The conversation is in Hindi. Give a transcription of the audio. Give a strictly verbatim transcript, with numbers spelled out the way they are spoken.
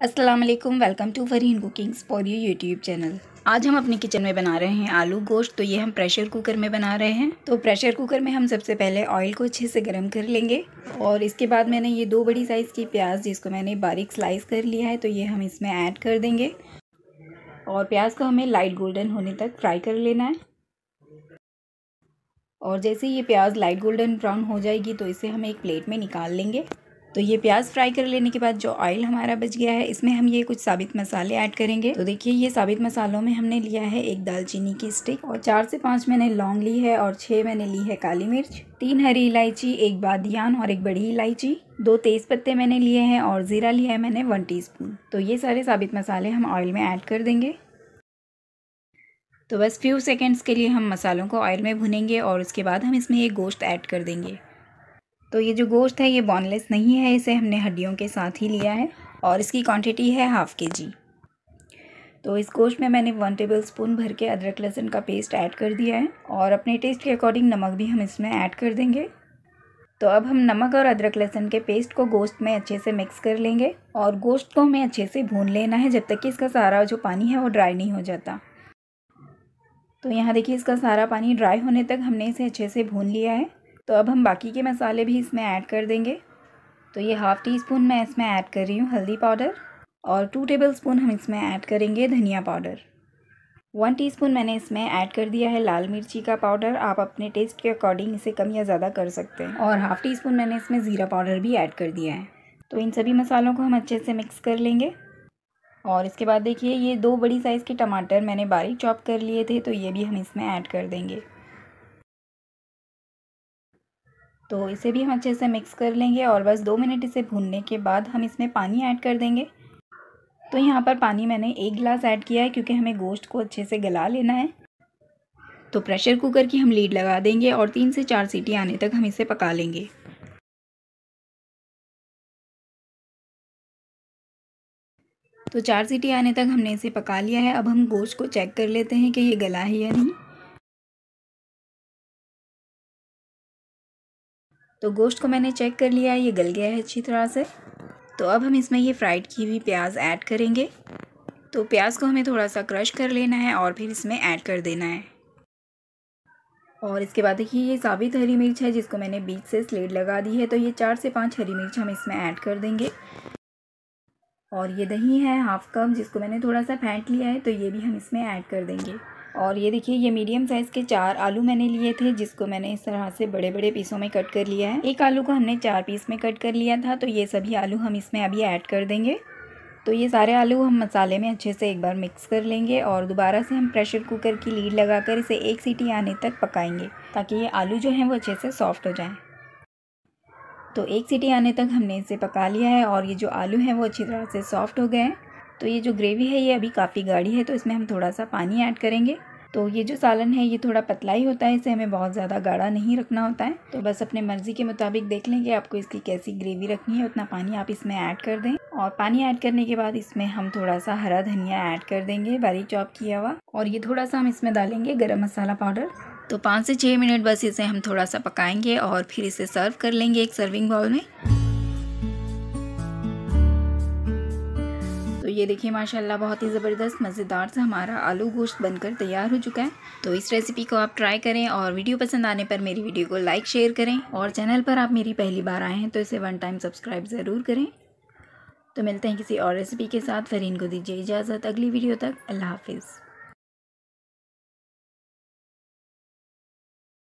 अस्सलाम वालेकुम, welcome to Farheen cookings for you YouTube channel. आज हम अपनी किचन में बना रहे हैं आलू गोश्त। तो ये हम प्रेशर कुकर में बना रहे हैं। तो प्रेशर कुकर में हम सबसे पहले ऑयल को अच्छे से गर्म कर लेंगे और इसके बाद मैंने ये दो बड़ी साइज़ की प्याज जिसको मैंने बारीक स्लाइस कर लिया है, तो ये हम इसमें ऐड कर देंगे और प्याज को हमें लाइट गोल्डन होने तक फ्राई कर लेना है। और जैसे ये प्याज लाइट गोल्डन ब्राउन हो जाएगी तो इसे हम एक प्लेट में निकाल लेंगे। तो ये प्याज फ्राई कर लेने के बाद जो ऑयल हमारा बच गया है, इसमें हम ये कुछ साबित मसाले ऐड करेंगे। तो देखिए, ये साबित मसालों में हमने लिया है एक दालचीनी की स्टिक और चार से पाँच मैंने लौंग ली है और छः मैंने ली है काली मिर्च, तीन हरी इलायची, एक बादियान और एक बड़ी इलायची, दो तेज पत्ते मैंने लिए हैं और ज़ीरा लिया है मैंने वन टीस्पून। तो ये सारे साबित मसाले हम ऑयल में ऐड कर देंगे। तो बस फ्यू सेकेंड्स के लिए हम मसालों को ऑयल में भुनेंगे और उसके बाद हम इसमें ये गोश्त ऐड कर देंगे। तो ये जो गोश्त है ये बोनलेस नहीं है, इसे हमने हड्डियों के साथ ही लिया है और इसकी क्वांटिटी है हाफ़ के जी। तो इस गोश्त में मैंने वन टेबल स्पून भर के अदरक लहसुन का पेस्ट ऐड कर दिया है और अपने टेस्ट के अकॉर्डिंग नमक भी हम इसमें ऐड कर देंगे। तो अब हम नमक और अदरक लहसुन के पेस्ट को गोश्त में अच्छे से मिक्स कर लेंगे और गोश्त को हमें अच्छे से भून लेना है जब तक कि इसका सारा जो पानी है वो ड्राई नहीं हो जाता। तो यहाँ देखिए, इसका सारा पानी ड्राई होने तक हमने इसे अच्छे से भून लिया है। तो अब हम बाकी के मसाले भी इसमें ऐड कर देंगे। तो ये हाफ़ टी स्पून मैं इसमें ऐड कर रही हूँ हल्दी पाउडर और टू टेबल स्पून हम इसमें ऐड करेंगे धनिया पाउडर। वन टीस्पून मैंने इसमें ऐड कर दिया है लाल मिर्ची का पाउडर। आप अपने टेस्ट के अकॉर्डिंग इसे कम या ज़्यादा कर सकते हैं। और हाफ़ टी स्पून मैंने इसमें ज़ीरा पाउडर भी ऐड कर दिया है। तो इन सभी मसालों को हम अच्छे से मिक्स कर लेंगे। और इसके बाद देखिए, ये दो बड़ी साइज़ के टमाटर मैंने बारीक चॉप कर लिए थे, तो ये भी हम इसमें ऐड कर देंगे। तो इसे भी हम अच्छे से मिक्स कर लेंगे और बस दो मिनट इसे भूनने के बाद हम इसमें पानी ऐड कर देंगे। तो यहाँ पर पानी मैंने एक गिलास ऐड किया है क्योंकि हमें गोश्त को अच्छे से गला लेना है। तो प्रेशर कुकर की हम लीड लगा देंगे और तीन से चार सीटी आने तक हम इसे पका लेंगे। तो चार सीटी आने तक हमने इसे पका लिया है। अब हम गोश्त को चेक कर लेते हैं कि ये गला है या नहीं। तो गोश्त को मैंने चेक कर लिया है, ये गल गया है अच्छी तरह से। तो अब हम इसमें ये फ्राइड की हुई प्याज ऐड करेंगे। तो प्याज को हमें थोड़ा सा क्रश कर लेना है और फिर इसमें ऐड कर देना है। और इसके बाद देखिए, ये साबित हरी मिर्च है जिसको मैंने बीच से स्लेट लगा दी है। तो ये चार से पाँच हरी मिर्च हम इसमें ऐड कर देंगे। और ये दही है हाफ कप जिसको मैंने थोड़ा सा फेंट लिया है, तो ये भी हम इसमें ऐड कर देंगे। और ये देखिए, ये मीडियम साइज़ के चार आलू मैंने लिए थे जिसको मैंने इस तरह से बड़े बड़े पीसों में कट कर लिया है। एक आलू को हमने चार पीस में कट कर लिया था। तो ये सभी आलू हम इसमें अभी ऐड कर देंगे। तो ये सारे आलू हम मसाले में अच्छे से एक बार मिक्स कर लेंगे और दोबारा से हम प्रेशर कुकर की लीड लगाकर इसे एक सीटी आने तक पकाएंगे ताकि ये आलू जो हैं वो अच्छे से सॉफ्ट हो जाएं। तो एक सीटी आने तक हमने इसे पका लिया है और ये जो आलू हैं वो अच्छी तरह से सॉफ्ट हो गए हैं। तो ये जो ग्रेवी है ये अभी काफ़ी गाढ़ी है, तो इसमें हम थोड़ा सा पानी ऐड करेंगे। तो ये जो सालन है ये थोड़ा पतला ही होता है, इसे हमें बहुत ज़्यादा गाढ़ा नहीं रखना होता है। तो बस अपने मर्ज़ी के मुताबिक देख लें कि आपको इसकी कैसी ग्रेवी रखनी है, उतना पानी आप इसमें ऐड कर दें। और पानी ऐड करने के बाद इसमें हम थोड़ा सा हरा धनिया ऐड कर देंगे बारीक चॉप किया हुआ। और ये थोड़ा सा हम इसमें डालेंगे गरम मसाला पाउडर। तो पाँच से छः मिनट बस इसे हम थोड़ा सा पकाएंगे और फिर इसे सर्व कर लेंगे एक सर्विंग बाउल में। तो ये देखिए, माशाल्लाह बहुत ही ज़बरदस्त मज़ेदार सा हमारा आलू गोश्त बनकर तैयार हो चुका है। तो इस रेसिपी को आप ट्राई करें और वीडियो पसंद आने पर मेरी वीडियो को लाइक शेयर करें। और चैनल पर आप मेरी पहली बार आए हैं तो इसे वन टाइम सब्सक्राइब ज़रूर करें। तो मिलते हैं किसी और रेसिपी के साथ। फरहीन को दीजिए इजाज़त, अगली वीडियो तक अल्लाह हाफिज़।